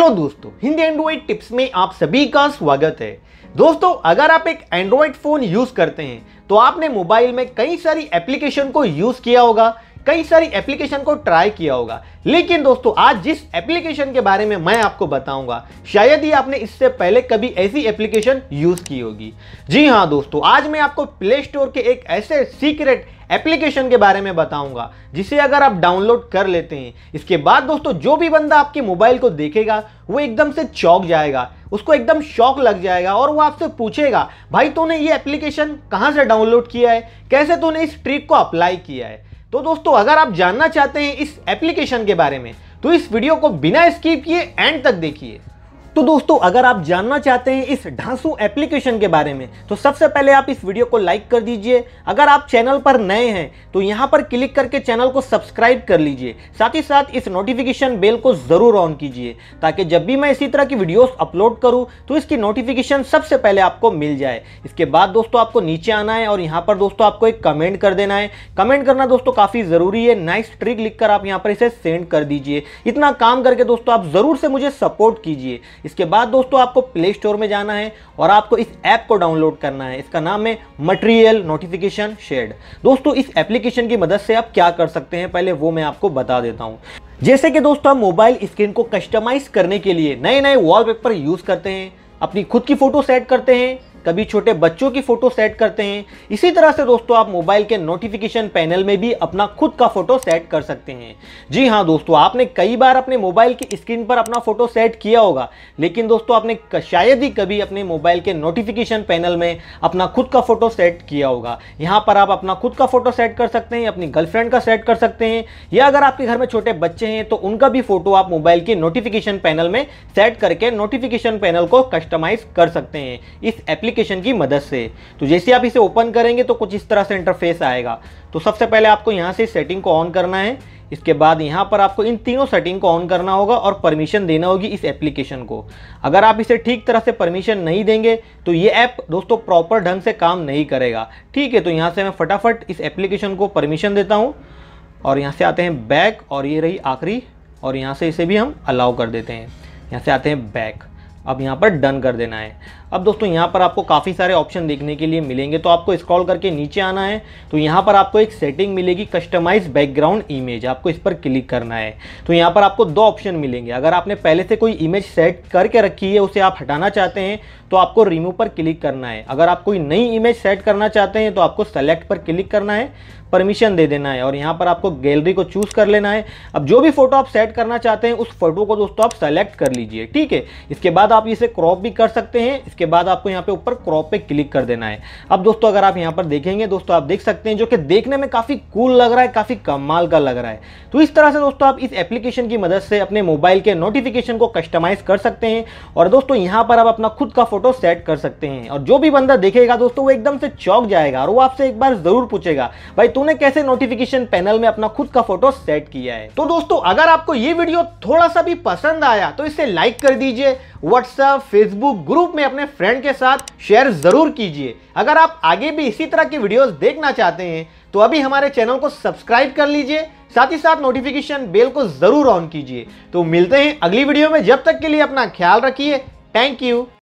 दोस्तों, Hindi Android tips में आप सभी का स्वागत है। दोस्तों, अगर आप एक एंड्रॉइड फोन यूज करते हैं तो आपने मोबाइल में कई सारी एप्लीकेशन को यूज किया होगा, कई सारी एप्लीकेशन को ट्राई किया होगा। लेकिन दोस्तों, आज जिस एप्लीकेशन के बारे में मैं आपको बताऊंगा, शायद ही आपने इससे पहले कभी ऐसी एप्लीकेशन यूज की होगी। जी हां दोस्तों, आज मैं आपको प्ले स्टोर के एक ऐसे सीक्रेट एप्लीकेशन के बारे में बताऊंगा जिसे अगर आप डाउनलोड कर लेते हैं, इसके बाद दोस्तों जो भी बंदा आपके मोबाइल को देखेगा वो एकदम से चौंक जाएगा, उसको एकदम शॉक लग जाएगा और वो आपसे पूछेगा, भाई तूने ये एप्लीकेशन कहां से डाउनलोड किया है, कैसे तूने इस ट्रिक को अप्लाई किया है। तो दोस्तों, अगर आप जानना चाहते हैं इस एप्लीकेशन के बारे में तो इस वीडियो को बिना स्किप किए एंड तक देखिए। तो दोस्तों, अगर आप जानना चाहते हैं इस ढांसू एप्लीकेशन के बारे में तो सबसे पहले आप इस वीडियो को लाइक कर दीजिए। अगर आप चैनल पर नए हैं तो यहां पर क्लिक करके चैनल को सब्सक्राइब कर लीजिए। साथ ही साथ इस नोटिफिकेशन बेल को जरूर ऑन कीजिए ताकि जब भी मैं इसी तरह की वीडियोस अपलोड करूं तो इसकी नोटिफिकेशन सबसे पहले आपको मिल जाए। इसके बाद दोस्तों आपको नीचे आना है और यहाँ पर दोस्तों आपको एक कमेंट कर देना है। कमेंट करना दोस्तों काफी जरूरी है। नाइस ट्रिक लिखकर आप यहाँ पर इसे सेंड कर दीजिए। इतना काम करके दोस्तों आप जरूर से मुझे सपोर्ट कीजिए। इसके बाद दोस्तों आपको प्ले स्टोर में जाना है और आपको इस ऐप को डाउनलोड करना है। इसका नाम है मटेरियल नोटिफिकेशन शेड। दोस्तों, इस एप्लीकेशन की मदद से आप क्या कर सकते हैं पहले वो मैं आपको बता देता हूं। जैसे कि दोस्तों, हम मोबाइल स्क्रीन को कस्टमाइज करने के लिए नए नए वॉलपेपर यूज करते हैं, अपनी खुद की फोटो सेट करते हैं, कभी छोटे बच्चों की फोटो सेट करते हैं। इसी तरह से दोस्तों आप मोबाइल के नोटिफिकेशन पैनल में भी अपना खुद का फोटो सेट कर सकते हैं। जी हां दोस्तों, आपने कई बार अपने मोबाइल की स्क्रीन पर अपना फोटो सेट किया होगा, लेकिन दोस्तों आपने शायद ही कभी अपने मोबाइल के नोटिफिकेशन पैनल में अपना खुद का फोटो सेट किया होगा। यहां पर आप अपना खुद का फोटो सेट कर सकते हैं, अपनी गर्लफ्रेंड का सेट कर सकते हैं, या अगर आपके घर में छोटे बच्चे हैं तो उनका भी फोटो आप मोबाइल के नोटिफिकेशन पैनल में सेट करके नोटिफिकेशन पैनल को कस्टमाइज कर सकते हैं इस एप्लीकेशन की मदद से। तो जैसे आप इसे ओपन करेंगे तो कुछ इस तरह से इंटरफेस आएगा। तो सबसे पहले आपको यहां से सेटिंग को ऑन करना है। इसके बाद यहां पर आपको इन तीनों सेटिंग को ऑन करना होगा और परमिशन देना होगी इस एप्लीकेशन को। अगर आप इसे ठीक तरह से परमिशन नहीं देंगे तो ये ऐप दोस्तों प्रॉपर ढंग से काम नहीं करेगा। ठीक है, तो यहां से मैं फटाफट इस एप्लीकेशन को परमिशन देता हूं और यहां से आते हैं बैक, और ये रही आखिरी, और यहां से इसे भी हम अलाउ कर देते हैं। यहां से आते हैं बैक, अब यहाँ पर डन कर देना है। अब दोस्तों यहाँ पर आपको काफ़ी सारे ऑप्शन देखने के लिए मिलेंगे, तो आपको स्क्रॉल करके नीचे आना है। तो यहाँ पर आपको एक सेटिंग मिलेगी कस्टमाइज बैकग्राउंड इमेज, आपको इस पर क्लिक करना है। तो यहाँ पर आपको दो ऑप्शन मिलेंगे। अगर आपने पहले से कोई इमेज सेट करके रखी है, उसे आप हटाना चाहते हैं तो आपको रिमूव पर क्लिक करना है। अगर आप कोई नई इमेज सेट करना चाहते हैं तो आपको सेलेक्ट पर क्लिक करना है, परमिशन दे देना है और यहाँ पर आपको गैलरी को चूज कर लेना है। अब जो भी फोटो आप सेट करना चाहते हैं उस फोटो को दोस्तों आप सेलेक्ट कर लीजिए। ठीक है, इसके बाद आप इसे क्रॉप भी कर सकते हैं। इसके बाद आपको यहाँ पे ऊपर क्रॉप पे क्लिक कर देना है। अब दोस्तों अगर आप यहाँ पर देखेंगे दोस्तों, आप देख सकते हैं जो कि देखने में काफी कूल लग रहा है, काफी कमाल का लग रहा है। तो इस तरह से दोस्तों आप इस एप्लीकेशन की मदद से अपने मोबाइल के नोटिफिकेशन को कस्टमाइज कर सकते हैं और दोस्तों यहाँ पर आप अपना खुद का फोटो सेट कर सकते हैं। और जो भी बंदा देखेगा दोस्तों वो एकदम से चौंक जाएगा और वो आपसे एक बार जरूर पूछेगा, भाई तूने कैसे नोटिफिकेशन पैनल में अपना खुद का फोटो सेट किया है। तो दोस्तों, अगर आपको ये वीडियो थोड़ा सा भी पसंद आया तो इसे लाइक कर दीजिए, व्हाट्सएप फेसबुक ग्रुप में अपने फ्रेंड के साथ शेयर जरूर कीजिए। अगर आप आगे भी इसी तरह की वीडियोस देखना चाहते हैं तो अभी हमारे चैनल को सब्सक्राइब कर लीजिए, साथ ही साथ नोटिफिकेशन बेल को जरूर ऑन कीजिए। तो मिलते हैं अगली वीडियो में, जब तक के लिए अपना ख्याल रखिए। Thank you.